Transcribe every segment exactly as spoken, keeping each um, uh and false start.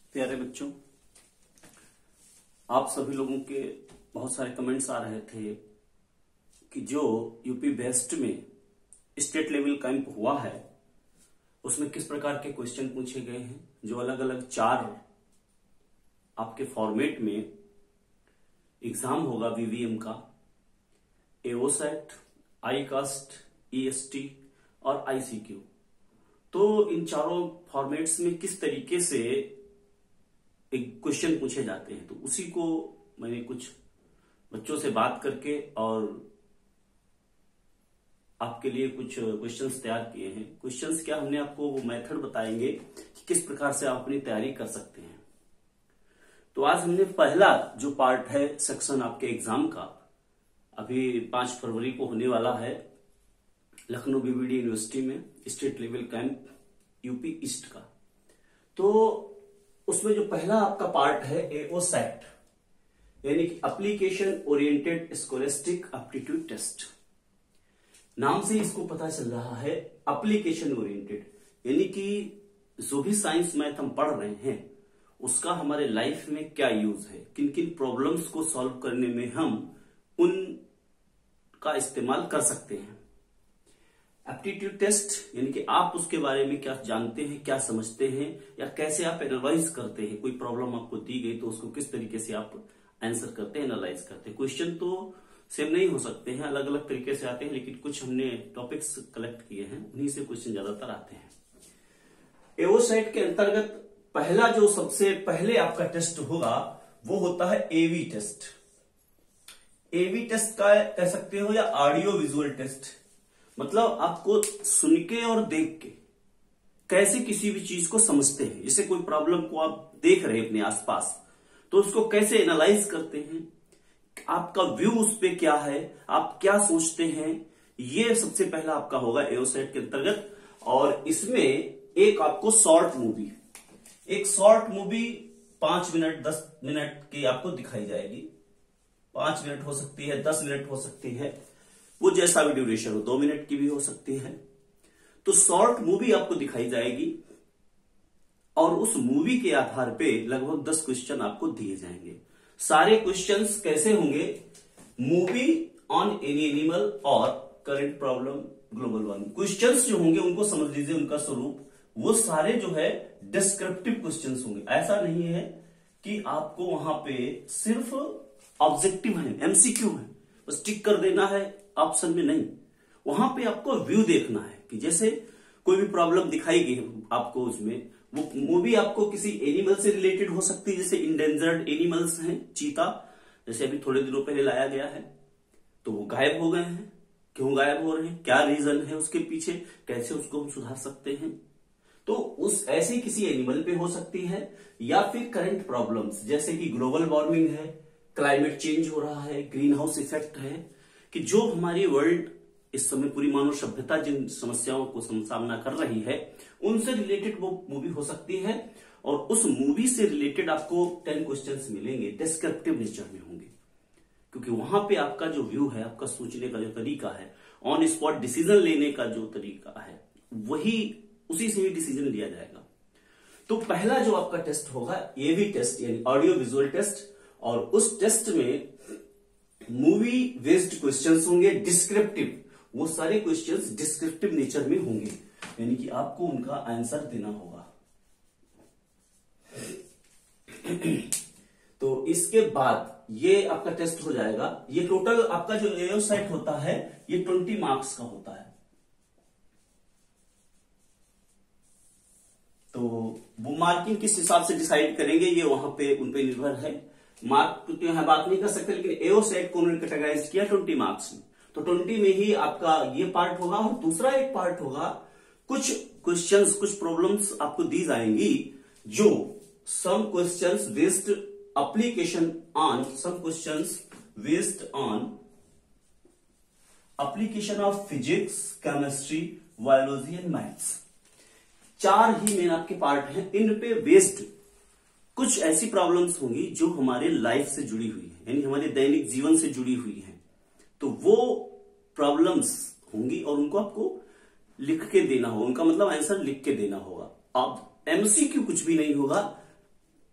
प्यारे बच्चों, आप सभी लोगों के बहुत सारे कमेंट्स आ रहे थे कि जो यूपी वेस्ट में स्टेट लेवल कैंप हुआ है उसमें किस प्रकार के क्वेश्चन पूछे गए हैं। जो अलग अलग चार आपके फॉर्मेट में एग्जाम होगा वीवीएम का, एओसेट, आई कास्ट, ईएसटी और आईसीक्यू। तो इन चारों फॉर्मेट्स में किस तरीके से एक क्वेश्चन पूछे जाते हैं, तो उसी को मैंने कुछ बच्चों से बात करके और आपके लिए कुछ क्वेश्चंस तैयार किए हैं। क्वेश्चंस क्या, हमने आपको वो मेथड बताएंगे कि किस प्रकार से आप अपनी तैयारी कर सकते हैं। तो आज हमने पहला जो पार्ट है सेक्शन आपके एग्जाम का, अभी पांच फरवरी को होने वाला है लखनऊ बीबीडी यूनिवर्सिटी में state level camp UP east का। तो उसमें जो पहला आपका पार्ट है एओसेट, यानी कि application oriented scholastic aptitude test. नाम से इसको पता चल रहा है एप्लीकेशन ओरिएंटेड, यानी कि जो भी साइंस मैथ हम पढ़ रहे हैं उसका हमारे लाइफ में क्या यूज है, किन किन प्रॉब्लम्स को सॉल्व करने में हम उनका इस्तेमाल कर सकते हैं। एप्टीट्यूड टेस्ट यानी कि आप उसके बारे में क्या जानते हैं, क्या समझते हैं, या कैसे आप एनालाइज करते हैं। कोई प्रॉब्लम आपको दी गई तो उसको किस तरीके से आप आंसर करते हैं, एनालाइज करते हैं। क्वेश्चन तो सेम नहीं हो सकते हैं, अलग अलग तरीके से आते हैं, लेकिन कुछ हमने टॉपिक्स कलेक्ट किए हैं, उन्हीं से क्वेश्चन ज्यादातर आते हैं। एओसेट के अंतर्गत पहला जो सबसे पहले आपका टेस्ट होगा वो होता है एवी टेस्ट। एवी टेस्ट का कह सकते हो या ऑडियो विजुअल टेस्ट, मतलब आपको सुन के और देख के कैसे किसी भी चीज को समझते हैं। जैसे कोई प्रॉब्लम को आप देख रहे हैं अपने आसपास, तो उसको कैसे एनालाइज करते हैं, आपका व्यू उस पे क्या है, आप क्या सोचते हैं, ये सबसे पहला आपका होगा एओसेट के अंतर्गत। और इसमें एक आपको शॉर्ट मूवी, एक शॉर्ट मूवी पांच मिनट दस मिनट की आपको दिखाई जाएगी। पांच मिनट हो सकती है, दस मिनट हो सकती है, वो जैसा भी ड्यूरेशन हो, दो मिनट की भी हो सकती है। तो शॉर्ट मूवी आपको दिखाई जाएगी और उस मूवी के आधार पे लगभग दस क्वेश्चन आपको दिए जाएंगे। सारे क्वेश्चंस कैसे होंगे, मूवी ऑन एनी एनिमल और current problem global warming. Questions जो होंगे उनको समझ लीजिए, उनका स्वरूप वो सारे जो है डिस्क्रिप्टिव क्वेश्चंस होंगे। ऐसा नहीं है कि आपको वहां पे सिर्फ ऑब्जेक्टिव है, एमसीक्यू है, बस टिक कर देना है ऑप्शन में, नहीं। वहां पे आपको व्यू देखना है कि जैसे कोई भी प्रॉब्लम दिखाई गई आपको, उसमें वो मूवी आपको किसी एनिमल से रिलेटेड हो सकती है। जैसे इंडेंजर्ड एनिमल्स हैं, चीता, जैसे अभी थोड़े दिनों पहले लाया गया है, तो वो गायब हो गए हैं। क्यों गायब हो रहे हैं, क्या रीजन है उसके पीछे, कैसे उसको हम सुधार सकते हैं। तो उस ऐसे किसी एनिमल पे हो सकती है, या फिर करंट प्रॉब्लम्स जैसे कि ग्लोबल वार्मिंग है, क्लाइमेट चेंज हो रहा है, ग्रीन हाउस इफेक्ट है, कि जो हमारी वर्ल्ड इस समय पूरी मानव सभ्यता जिन समस्याओं को सामना कर रही है उनसे रिलेटेड वो मूवी हो सकती है। और उस मूवी से रिलेटेड आपको टेन क्वेश्चंस मिलेंगे, डिस्क्रिप्टिव नेचर में होंगे, क्योंकि वहां पे आपका जो व्यू है, आपका सोचने का जो तरीका है, ऑन स्पॉट डिसीजन लेने का जो तरीका है, वही उसी से ही डिसीजन लिया जाएगा। तो पहला जो आपका टेस्ट होगा एवी टेस्ट, यानी ऑडियो विजुअल टेस्ट, और उस टेस्ट में मूवी बेस्ड क्वेश्चंस होंगे, डिस्क्रिप्टिव। वो सारे क्वेश्चंस डिस्क्रिप्टिव नेचर में होंगे, यानी कि आपको उनका आंसर देना होगा। तो इसके बाद ये आपका टेस्ट हो जाएगा। ये टोटल आपका जो एओसेट होता है ये ट्वेंटी मार्क्स का होता है। तो वो मार्किंग किस हिसाब से डिसाइड करेंगे ये वहां पे उन पे निर्भर है। मार्क तो यहां बात नहीं कर सकते, लेकिन एओसेट को उन्होंने कैटेगराइज किया ट्वेंटी मार्क्स में। तो ट्वेंटी में ही आपका ये पार्ट होगा। और दूसरा एक पार्ट होगा, कुछ क्वेश्चंस, कुछ प्रॉब्लम्स आपको दी जाएंगी, जो some questions based application on some questions based on application of physics, chemistry, biology and maths. चार ही मेन आपके पार्ट हैं। इन पे बेस्ड कुछ ऐसी प्रॉब्लम्स होंगी जो हमारे लाइफ से जुड़ी हुई है, यानी हमारे दैनिक जीवन से जुड़ी हुई है। तो वो प्रॉब्लम्स होंगी और उनको आपको लिख के देना होगा, उनका मतलब आंसर लिख के देना होगा। अब एमसीक्यू कुछ भी नहीं होगा,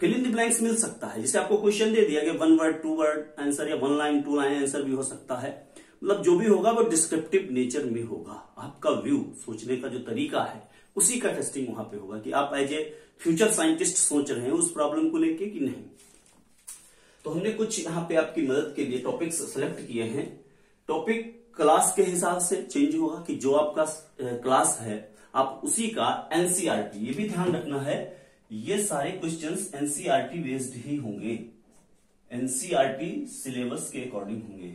फिल इन द ब्लैंक्स मिल सकता है। जैसे आपको क्वेश्चन दे दिया कि one word two word answer या one line two line answer भी हो सकता है। मतलब जो भी होगा वो डिस्क्रिप्टिव नेचर में होगा। आपका व्यू, सोचने का जो तरीका है, उसी का टेस्टिंग वहां पे होगा कि आप एज ए फ्यूचर साइंटिस्ट सोच रहे हैं उस प्रॉब्लम को लेके कि नहीं। तो हमने कुछ यहाँ पे आपकी मदद के लिए टॉपिक्स सेलेक्ट किए हैं। टॉपिक क्लास के हिसाब से चेंज होगा कि जो आपका क्लास है आप उसी का एनसीईआरटी, ये भी ध्यान रखना है, ये सारे क्वेश्चंस एनसीईआरटी बेस्ड ही होंगे, एनसीईआरटी सिलेबस के अकॉर्डिंग होंगे।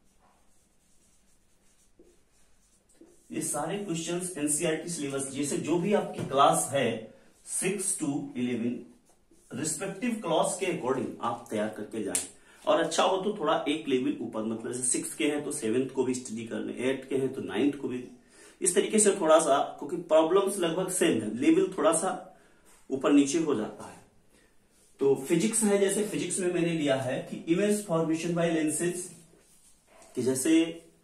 ये सारे क्वेश्चंस एनसीईआरटी सिलेबस, जैसे जो भी आपकी क्लास है six two eleven respective class के अकॉर्डिंग आप तैयार करके जाएं। और अच्छा हो तो थोड़ा एक लेवल ऊपर, मतलब जैसे सिक्स के हैं तो सेवेंथ को भी स्टडी करने, एट के हैं तो नाइन्थ को भी, इस तरीके से थोड़ा सा, क्योंकि प्रॉब्लम्स लगभग सेम है, लेवल थोड़ा सा ऊपर नीचे हो जाता है। तो फिजिक्स है, जैसे फिजिक्स में मैंने लिया है कि इमेज फॉर्मेशन बाय लेंसेज, कि जैसे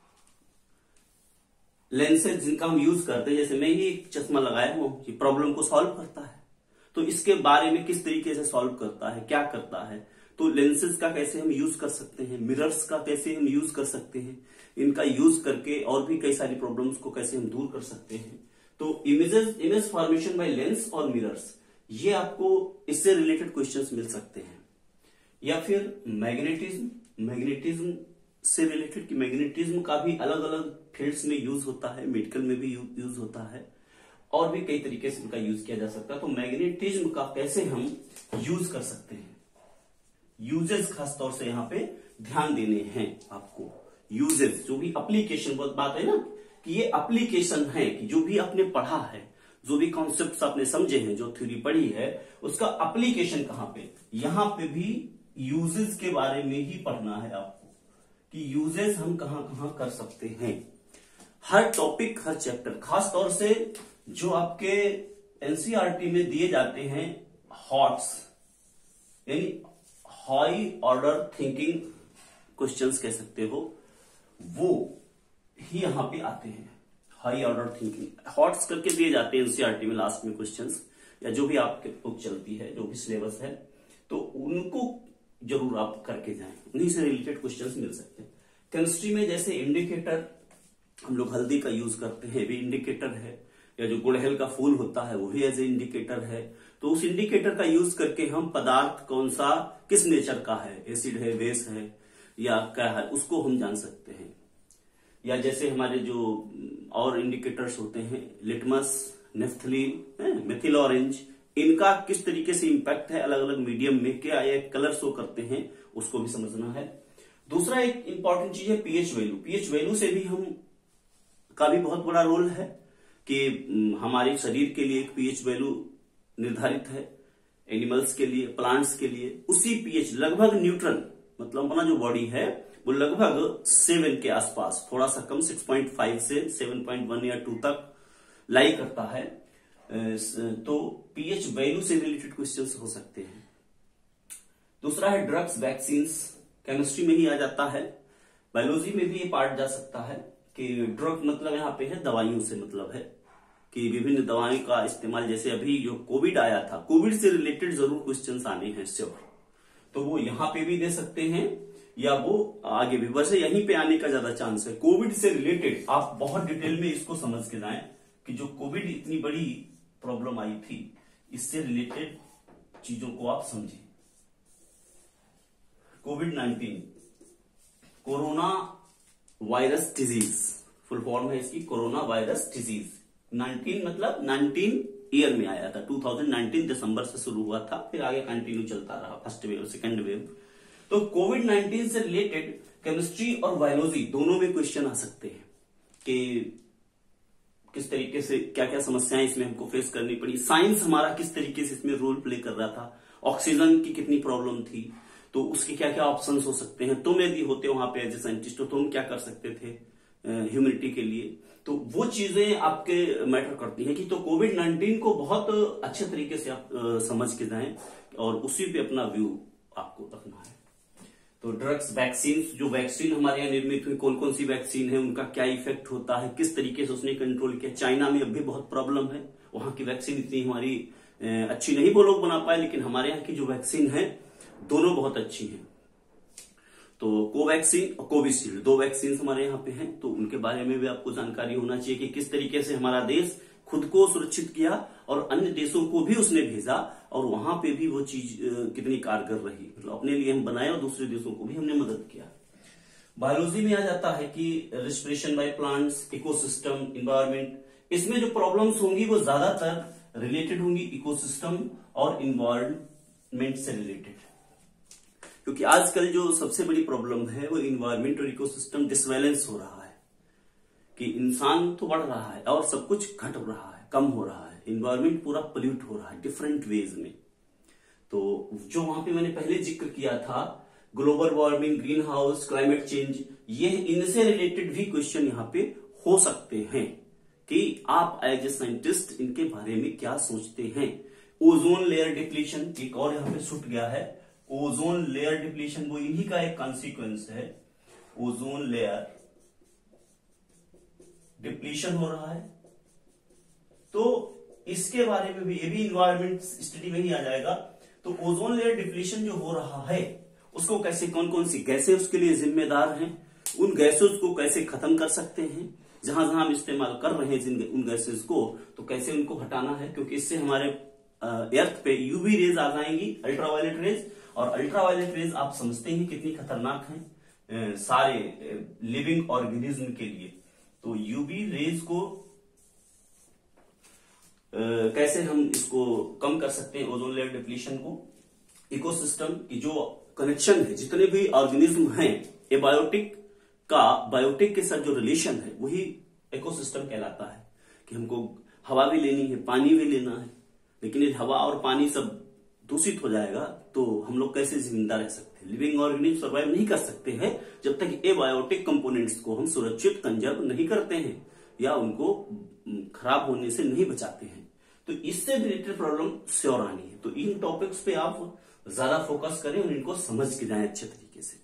लेंसेज जिनका हम यूज करते हैं, जैसे मैं ही एक चश्मा लगाया हूं कि प्रॉब्लम को सॉल्व करता है, तो इसके बारे में किस तरीके से सॉल्व करता है, क्या करता है, तो लेंसेज का कैसे हम यूज कर सकते हैं, मिरर्स का कैसे हम यूज कर सकते हैं, इनका यूज करके और भी कई सारी प्रॉब्लम्स को कैसे हम दूर कर सकते हैं। तो images, image formation by lens और मिरर्स, ये आपको इससे रिलेटेड क्वेश्चंस मिल सकते हैं। या फिर मैग्नेटिज्म, मैग्नेटिज्म से रिलेटेड, कि मैग्नेटिज्म का भी अलग अलग फील्ड्स में यूज होता है, मेडिकल में भी यूज होता है, और भी कई तरीके से इनका यूज किया जा सकता है। तो मैग्नेटिज्म का कैसे हम यूज कर सकते हैं, यूजेस खासतौर से यहाँ पे ध्यान देने हैं आपको। यूजेस, जो भी एप्लीकेशन, बहुत बात है ना कि ये एप्लीकेशन है, कि जो भी आपने पढ़ा है, जो भी कॉन्सेप्ट्स आपने समझे हैं, जो थ्योरी पढ़ी है, उसका एप्लीकेशन कहां पे, यहां पे भी यूजेस के बारे में ही पढ़ना है आपको, कि यूजेस हम कहां कहां कर सकते हैं। हर टॉपिक, हर चैप्टर, खास तौर से जो आपके एनसीईआरटी में दिए जाते हैं हॉट्स, यानी हाई ऑर्डर थिंकिंग क्वेश्चंस कह सकते हो, वो ही यहां पे आते हैं। हाई ऑर्डर थिंकिंग हॉट्स करके दिए जाते हैं एनसीईआरटी में लास्ट में क्वेश्चंस, या जो भी आपके बुक चलती है, जो भी सिलेबस है, तो उनको जरूर आप करके जाएं, उन्हीं से रिलेटेड क्वेश्चंस मिल सकते हैं। केमिस्ट्री में जैसे इंडिकेटर, हम लोग हल्दी का यूज करते हैं, भी इंडिकेटर है, या जो गुड़हल का फूल होता है वही एज ए इंडिकेटर है। तो उस इंडिकेटर का यूज करके हम पदार्थ कौन सा, किस नेचर का है, एसिड है, बेस है, या क्या है, उसको हम जान सकते हैं। या जैसे हमारे जो और इंडिकेटर्स होते हैं, लिटमस, नेफ्थलीन, मेथिल ऑरेंज, इनका किस तरीके से इंपैक्ट है अलग अलग मीडियम में, क्या ये कलर शो करते हैं, उसको भी समझना है। दूसरा एक इंपॉर्टेंट चीज है पीएच वैल्यू। पीएच वैल्यू से भी हम का भी बहुत बड़ा रोल है, कि हमारे शरीर के लिए एक पीएच वैल्यू निर्धारित है, एनिमल्स के लिए, प्लांट्स के लिए उसी पीएच, लगभग न्यूट्रल, मतलब अपना जो बॉडी है वो लगभग सेवन के आसपास, थोड़ा सा कम, सिक्स पॉइंट फाइव से सेवन पॉइंट वन या टू तक लाई करता है। तो पीएच वैल्यू से रिलेटेड क्वेश्चंस हो सकते हैं। दूसरा है ड्रग्स, वैक्सीन्स, केमिस्ट्री में ही आ जाता है, बायोलॉजी में भी ये पार्ट जा सकता है, कि ड्रग मतलब यहाँ पे है दवाइयों से मतलब है, कि विभिन्न दवाओं का इस्तेमाल, जैसे अभी जो कोविड आया था, कोविड से रिलेटेड जरूर क्वेश्चंस आने हैं श्योर, तो वो यहां पे भी दे सकते हैं, या वो आगे भी, वैसे यहीं पे आने का ज्यादा चांस है। कोविड से रिलेटेड आप बहुत डिटेल में इसको समझ के जाएं, कि जो कोविड इतनी बड़ी प्रॉब्लम आई थी, इससे रिलेटेड चीजों को आप समझें। COVID nineteen, corona virus disease, full form है इसकी कोरोना वायरस डिजीज। नाइनटीन मतलब नाइनटीन ईयर में आया था, टू थाउजेंड नाइनटीन दिसंबर से शुरू हुआ था, फिर आगे कंटिन्यू चलता रहा, फर्स्ट वेव, सेकंड वेव। तो कोविड नाइनटीन से रिलेटेड केमिस्ट्री और बायोलॉजी दोनों में क्वेश्चन आ सकते हैं, कि किस तरीके से, क्या क्या समस्याएं इसमें हमको फेस करनी पड़ी, साइंस हमारा किस तरीके से इसमें रोल प्ले कर रहा था, ऑक्सीजन की कितनी प्रॉब्लम थी, तो उसके क्या क्या ऑप्शंस हो सकते हैं, तुम यदि होते वहां पे एज ए साइंटिस्ट तो तुम क्या कर सकते थे ह्यूमैनिटी के लिए, तो वो चीजें आपके मैटर करती हैं। कि तो कोविड नाइनटीन को बहुत अच्छे तरीके से आप आ, समझ के जाएं, और उसी पे अपना व्यू आपको रखना है। तो ड्रग्स, वैक्सीन, जो वैक्सीन हमारे यहाँ निर्मित हुई, कौन कौन सी वैक्सीन है, उनका क्या इफेक्ट होता है, किस तरीके से उसने कंट्रोल किया। चाइना में अब भी बहुत प्रॉब्लम है, वहां की वैक्सीन इतनी हमारी अच्छी नहीं वो लोग बना पाए, लेकिन हमारे यहाँ की जो वैक्सीन है दोनों बहुत अच्छी हैं। तो कोवैक्सीन और कोविशील्ड दो वैक्सीन हमारे यहाँ पे हैं, तो उनके बारे में भी आपको जानकारी होना चाहिए कि किस तरीके से हमारा देश खुद को सुरक्षित किया और अन्य देशों को भी उसने भेजा और वहां पे भी वो चीज कितनी कारगर रही, मतलब अपने लिए हम बनाए और दूसरे देशों को भी हमने मदद किया। बायोलॉजी में आ जाता है कि respiration by plants, ecosystem, environment, इसमें जो प्रॉब्लम्स होंगी वो ज्यादातर रिलेटेड होंगी इकोसिस्टम और इन्वायरमेंट से रिलेटेड, क्योंकि आजकल जो सबसे बड़ी प्रॉब्लम है वो इन्वायरमेंट और इकोसिस्टम डिसबैलेंस हो रहा है कि इंसान तो बढ़ रहा है और सब कुछ घट रहा है, कम हो रहा है, इन्वायरमेंट पूरा पोल्यूट हो रहा है डिफरेंट वेज में। तो जो वहां पे मैंने पहले जिक्र किया था global warming, green house, climate change, ये इनसे रिलेटेड भी क्वेश्चन यहाँ पे हो सकते हैं कि आप एज ए साइंटिस्ट इनके बारे में क्या सोचते हैं। ओजोन लेयर डिप्लीशन एक और यहाँ पे छूट गया है। ओजोन लेयर डिप्लीशन वो इन्हीं का एक कॉन्सिक्वेंस है। ओजोन लेयर डिप्लीशन हो रहा है, तो इसके बारे में भी ये भी इन्वायरमेंट स्टडी में ही आ जाएगा। तो ओजोन लेयर डिप्लीशन जो हो रहा है उसको कैसे, कौन कौन सी गैसें उसके लिए जिम्मेदार हैं, उन गैसेस को कैसे खत्म कर सकते हैं, जहां जहां हम इस्तेमाल कर रहे हैं उन गैसेस को तो कैसे उनको हटाना है, क्योंकि इससे हमारे अर्थ पे यूवी रेज आ जाएंगी, अल्ट्रावायलेट रेज, और अल्ट्रावायलेट रेज आप समझते हैं कितनी खतरनाक है सारे लिविंग ऑर्गेनिज्म के लिए। तो यूवी रेज को आ, कैसे हम इसको कम कर सकते हैं ओजोन लेयर डिप्लीशन को। इकोसिस्टम की जो कनेक्शन है, जितने भी ऑर्गेनिज्म हैं, एबायोटिक का बायोटिक के साथ जो रिलेशन है वही इकोसिस्टम कहलाता है कि हमको हवा भी लेनी है, पानी भी लेना है, लेकिन ये हवा और पानी सब दूषित हो जाएगा तो हम लोग कैसे जिंदा रह सकते हैं। लिविंग ऑर्गेनिज्म सर्वाइव नहीं कर सकते हैं जब तक एबायोटिक कंपोनेंट्स को हम सुरक्षित कंजर्व नहीं करते हैं या उनको खराब होने से नहीं बचाते हैं। तो इससे रिलेटेड प्रॉब्लम श्योर आनी है, तो इन टॉपिक्स पे आप ज्यादा फोकस करें और इनको समझ के जाएं अच्छे तरीके से।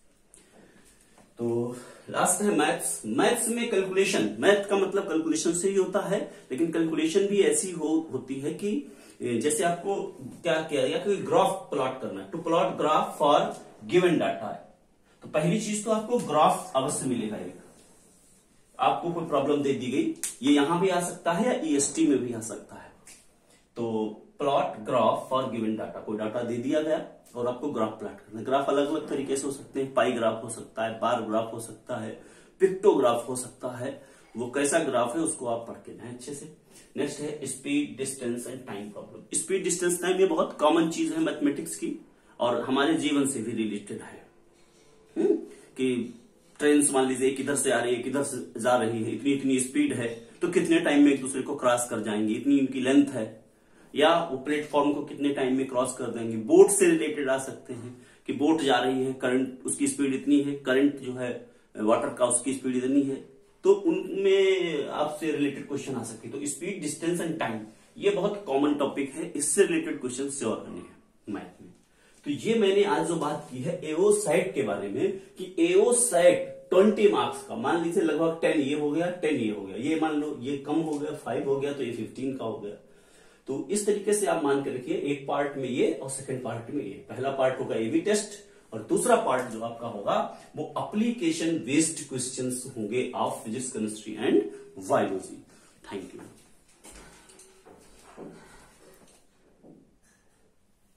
तो लास्ट है मैथ्स। मैथ्स में कैलकुलेशन, मैथ का मतलब कैलकुलेशन से ही होता है, लेकिन कैलकुलेशन भी ऐसी हो होती है कि जैसे आपको क्या किया गया कि ग्राफ प्लॉट करना है, to plot graph for given data है, तो पहली चीज तो आपको ग्राफ अवश्य मिलेगा। एक आपको कोई प्रॉब्लम दे दी गई, ये यहां भी आ सकता है या ईएसटी में भी आ सकता है। तो plot graph for given data, कोई डाटा दे दिया गया और आपको ग्राफ प्लॉट करना है। ग्राफ अलग अलग तरीके से हो सकते हैं, पाई ग्राफ हो सकता है, बार ग्राफ हो सकता है, पिक्टोग्राफ हो सकता है। वो कैसा ग्राफ है उसको आप पढ़ के जाएं अच्छे से। नेक्स्ट है speed, distance and time problem. Speed, distance, time ये बहुत कॉमन चीज है मैथमेटिक्स की और हमारे जीवन से भी रिलेटेड है। हुँ? कि ट्रेन मान लीजिए किधर से आ रही है, किधर से जा रही है, इतनी इतनी स्पीड है तो कितने टाइम में एक दूसरे को क्रॉस कर जाएंगे, इतनी इनकी लेंथ है, या वो प्लेटफॉर्म को कितने टाइम में क्रॉस कर देंगे। बोट से रिलेटेड आ सकते हैं कि बोट जा रही है, करंट उसकी स्पीड इतनी है, करंट जो है वाटर का उसकी स्पीड इतनी है, तो उनमें आपसे रिलेटेड क्वेश्चन आ सकते हैं। तो स्पीड, डिस्टेंस एंड टाइम ये बहुत कॉमन टॉपिक है, इससे रिलेटेड क्वेश्चन श्योर करने हैं मैथ में। तो ये मैंने आज जो बात की है एओसाइट के बारे में कि एओसाइट ट्वेंटी मार्क्स का, मान लीजिए लगभग टेन ये हो गया, टेन ये हो गया, ये मान लो ये कम हो गया, फाइव हो गया तो ये फिफ्टीन का हो गया। तो इस तरीके से आप मान के रखिए, एक पार्ट में ये और सेकंड पार्ट में ये। पहला पार्ट होगा एबी टेस्ट और दूसरा पार्ट जो आपका होगा वो एप्लीकेशन बेस्ड क्वेश्चंस होंगे of physics, chemistry and biology. Thank you.